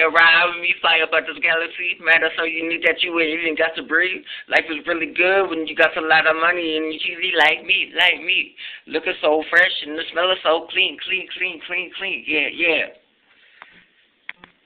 can ride with me, fly up at this galaxy. Matter so unique that you ain't even got to breathe. Life is really good when you got a lot of money and you cheesy like me, like me. Looking so fresh and the smell is so clean, clean, clean, clean, clean. Yeah, yeah.